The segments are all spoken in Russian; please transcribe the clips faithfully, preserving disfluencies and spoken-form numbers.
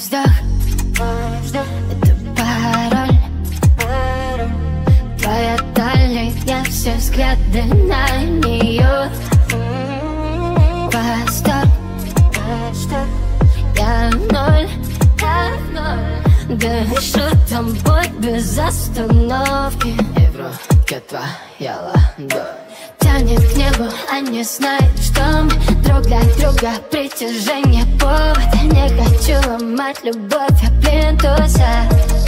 вздох, это пароль. Твоя талия, все взгляды на нее. Восторг, я ноль, я ноль. Дышу тобой без остановки. И в руке твоя ладонь тянет к небу, а не знает, что мы друг для друга притяжение, повод. Не хочу ломать любовь, я плинтуса.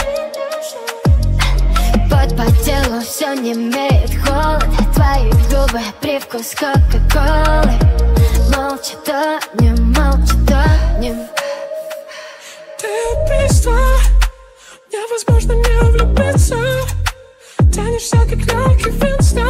Под по телу все не имеет холода. Твои губы, привкус кока-колы. Молча тонем, молча тонем. Ты убийство, невозможно не влюбиться. Тянешься, как Как Винстон.